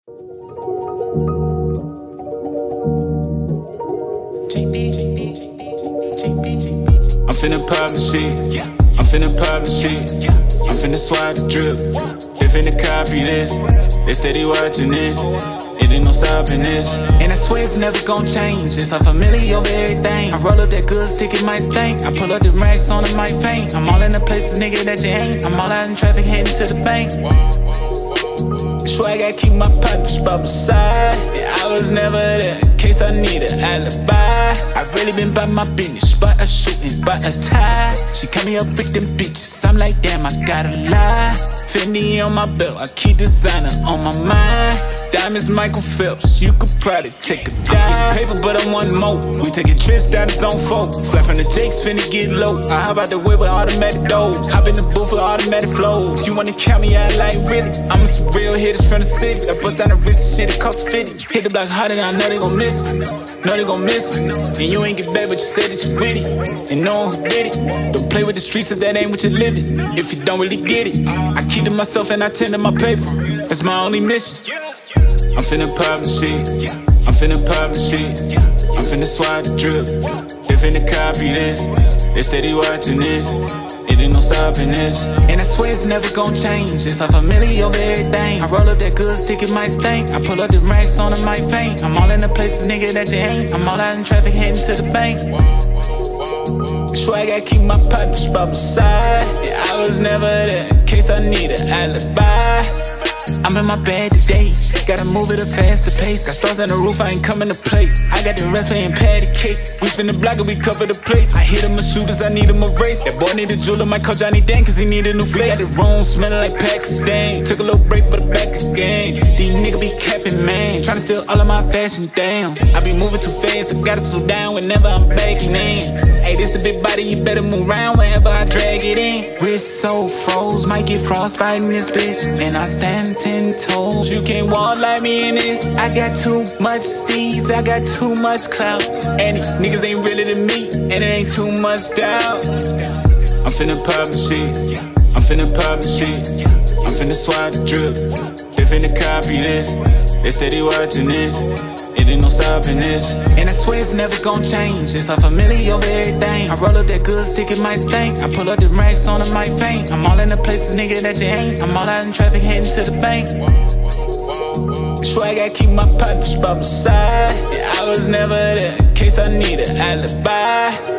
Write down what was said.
I'm finna pop and shit. I'm finna pop and shit. I'm finna swat the drip. They finna copy this. They steady watching this. It ain't no stopping this. And I swear it's never gon' change. It's a familiar over everything. I roll up that good stick, it might stink. I pull up the racks on it, might faint. I'm all in the places, nigga, that you ain't. I'm all out in traffic, heading to the bank. Swag, I keep my partners by my side. Yeah, I was never there, in case I need an alibi. I really been by my business, by a shooting, by a tie. She cut me up with them bitches, I'm like, damn, I gotta lie. Fendi on my belt, I keep designer on my mind. Diamonds Michael Phelps, you could probably take a dive. Paper, but I'm one more. We taking trips down the zone 4. Slap from the Jakes, finna get low. I hop out the whip with automatic doors. Hop in the booth with automatic flows. You wanna count me out like really? I'm some real hitters from the city. I bust down the wrist, shit, it costs 50. Hit the block harder, I know they gon' miss me. Know they gon' miss me. And you ain't get back, but you said that you with it. And no one who did it. Don't play with the streets if that ain't what you're living. If you don't really get it, I keep to myself and I tend to my paper. That's my only mission. I'm finna pop and shit. I'm finna pop and shit. I'm finna swat the drip. They finna copy this. They steady watching this. It ain't no stopping this. And I swear it's never gon' change. It's a familiar over everything. I roll up that good stick, it might stink. I pull up the racks on it, might faint. I'm all in the places, nigga, that you ain't. I'm all out in traffic, heading to the bank. Swag, I keep my partners by my side. Yeah, I was never there, in case I need an alibi. I'm in my bed today, gotta move at a faster pace. Got stars on the roof, I ain't coming to play. I got the rest playing patty cake. We spin the block and we cover the plates. I hit him with shooters, I need him a race. That boy need a jeweler, might call Johnny Dan, cause he need a new face. We got the room smelling like Pakistan. Took a little break for the back again. These niggas be capping, man. Tryna steal all of my fashion down. I be moving too fast, I gotta slow down whenever I'm backing in. Hey, this a big body, you better move around whenever I drag it in. Wrist so froze, might get frostbite in this bitch. And I stand 10 toes. You can't walk like me in this. I got too much steez, I got too much clout. And these niggas ain't really to me, and it ain't too much doubt. I'm finna pop and shit. I'm finna pop and shit. I'm finna swat the drip. They finna copy this. They steady watching this. It ain't no stopping this. And I swear it's never gon' change. It's a familiar over everything. I roll up that good stick, it might stink. I pull up the racks on it, might faint. I'm all in the places, nigga, that you ain't. I'm all out in traffic, heading to the bank. Swag, I keep my partners by my side. Yeah, I was never there, in case I need an alibi.